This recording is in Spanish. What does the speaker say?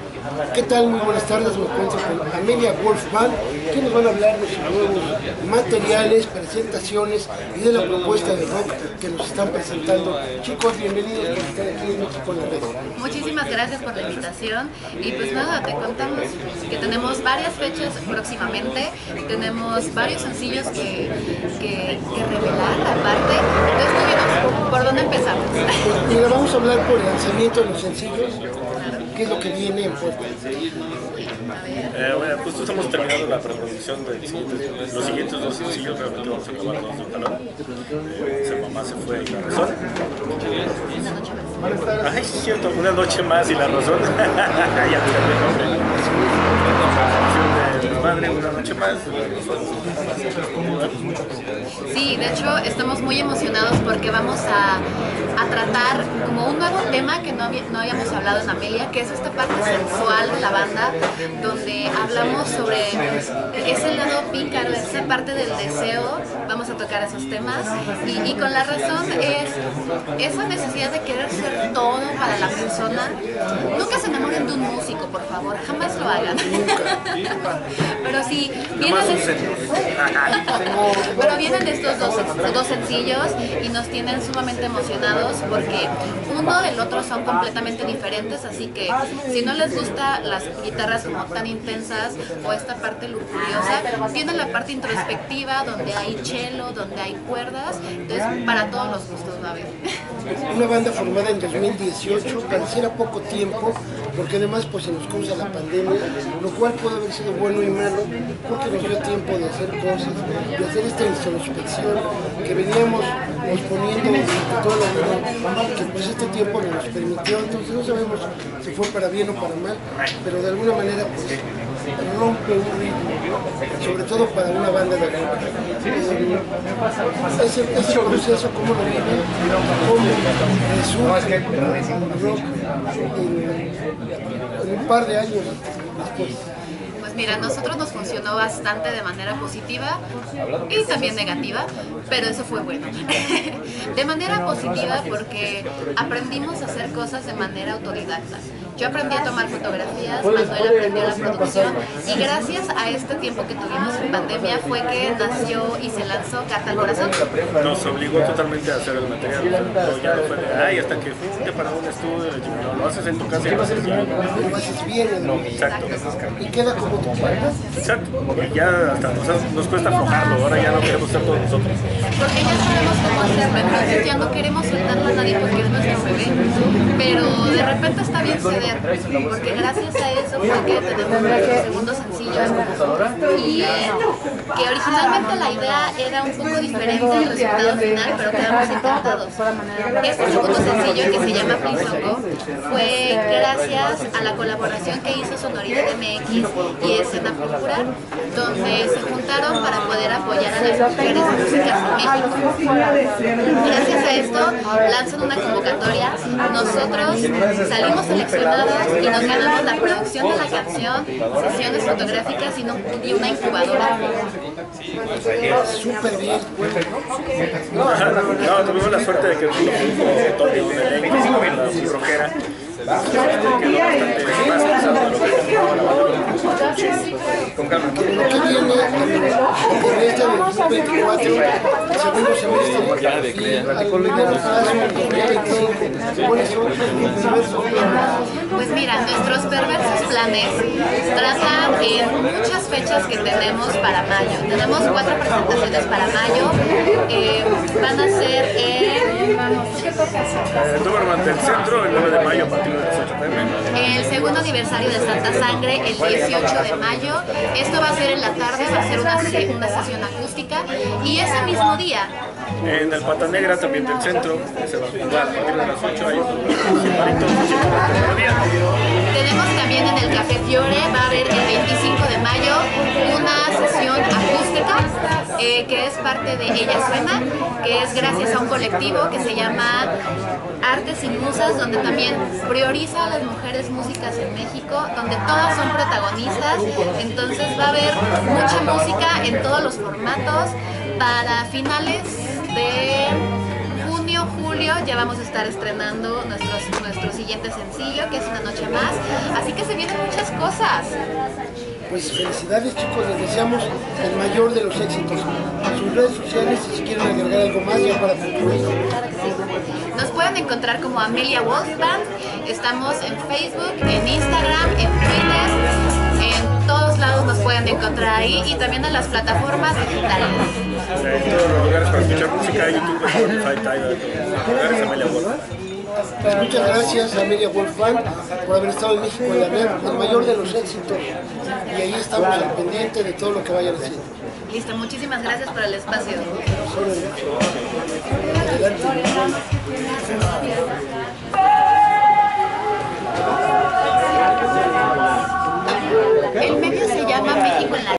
¿Qué tal? Muy buenas tardes, me encuentro con Amelia Wolf Band, que nos van a hablar de sus nuevos materiales, presentaciones y de la propuesta de rock que nos están presentando. Chicos, bienvenidos por estar aquí en México en la Red. Muchísimas gracias por la invitación y pues nada, te contamos que tenemos varias fechas próximamente, tenemos varios sencillos que revelar aparte, entonces tú dinos, ¿por dónde empezamos? Pues mira, vamos a hablar por el lanzamiento de los sencillos, qué es lo que viene en puerta. Bueno, justo estamos terminando la preproducción de los siguientes dos sencillos, realmente vamos a grabar dos de un talón. Mamá se fue y la razón. Ay, sí es cierto, una noche más y la razón. Ya me el nombre. De madre, una noche más. Sí, de hecho estamos muy emocionados porque vamos a tratar como un nuevo tema que no habíamos hablado en Amelia, que es esta parte sensual de la banda, donde hablamos sobre ese lado pícaro, esa parte del deseo. Vamos a tocar esos temas y con la razón es esa necesidad de querer ser todo para la persona. Nunca se enamoren de un músico, por favor, jamás lo hagan. Pero sí, vienen estos dos sencillos y nos tienen sumamente emocionados porque uno del otro son completamente diferentes, así que si no les gusta las guitarras como tan intensas o esta parte lujuriosa, tienen la parte introspectiva donde hay cello, donde hay cuerdas, entonces para todos los gustos va a haber. Una banda formada en 2018, pareciera poco tiempo, porque además pues se nos cruza la pandemia, lo cual puede haber sido bueno y malo, porque nos dio tiempo de hacer cosas, de hacer esta introspección que veníamos posponiendo durante todo el año, que pues este tiempo nos permitió, entonces no sabemos si fue para bien o para mal, pero de alguna manera pues rompe un ritmo, sobre todo para una banda de rock. Ese proceso, cómo lo viven, cómo resurge el rock en un par de años después. Pues mira, a nosotros nos funcionó bastante de manera positiva y también negativa, pero eso fue bueno. De manera positiva porque aprendimos a hacer cosas de manera autodidacta. Yo aprendí a tomar fotografías, Manuel aprendió la producción y gracias a este tiempo que tuvimos en pandemia fue que nació y se lanzó Carta al Corazón. Nos obligó totalmente a hacer el material. Ya no fue de, ay, hasta que fuiste para un estudio, no, lo haces en tu casa y lo haces bien. Lo haces bien, ¿no? Exacto. Y queda como tú quieras. Exacto. Y ya hasta nos cuesta aflojarlo, ahora ya no queremos ser todos nosotros. Porque ya sabemos cómo hacerlo, entonces ya no queremos soltarlo a nadie porque es nuestro bebé. Pero de repente está bien ceder, porque gracias a eso fue que tenemos nuestro segundo sencillo y que originalmente la idea era un poco diferente del resultado final, pero quedamos encantados. Este segundo sencillo, que se llama Prisongo, fue gracias a la colaboración que hizo Sonoridad MX y Escena Púrpura, donde se juntaron para poder apoyar a las mujeres músicas en México. Gracias a esto lanzan una convocatoria, nosotros salimos seleccionados y nos ganamos la producción de la canción, sesiones fotográficas y una incubadora. Súper bien. No, tuvimos la suerte de que Tony, un elenco, la rockera, quedó bastante más pesado de lo que con calma. Lo que viene en este 2024, el segundo semestre, y al primer paso en 2025, ¿cuáles son los perversos planes? Pues mira, nuestros perversos planes tratan en muchas fechas que tenemos para mayo. Tenemos 4 presentaciones para mayo, van a ser en Doberman del Centro, el 9 de mayo a partir de las 8 p.m. el segundo aniversario de Santa Sangre, el 18 de mayo. Esto va a ser en la tarde, va a ser una sesión acústica y ese mismo día. En el Pata Negra también del Centro, se va a jugar a partir de las 8 ahí. Tenemos también en el Café Fiore, va a haber el 25 de mayo una sesión acústica que es parte de Ella Suena, que es gracias a un colectivo que se llama Artes y Musas, donde también prioriza a las mujeres músicas en México, donde todas son protagonistas, entonces va a haber mucha música en todos los formatos para finales de junio, julio. julio ya vamos a estar estrenando nuestro siguiente sencillo, que es Una Noche Más, así que se vienen muchas cosas. Pues felicidades, chicos, les deseamos el mayor de los éxitos. A sus redes sociales, si quieren agregar algo más ya para concluir. Nos pueden encontrar como Amelia Wolf Band. Estamos en Facebook, en Instagram, en Twitter, en todos lados nos pueden encontrar ahí y también en las plataformas digitales. En todos los lugares para escuchar música, YouTube, Spotify, Tidal, lugares Amelia Wolf. Pues muchas gracias a Amelia Wolf Band por haber estado en México en la red, el mayor de los éxitos. Y ahí estamos al pendiente de todo lo que vayan haciendo. Listo, muchísimas gracias por el espacio. El medio se llama México en la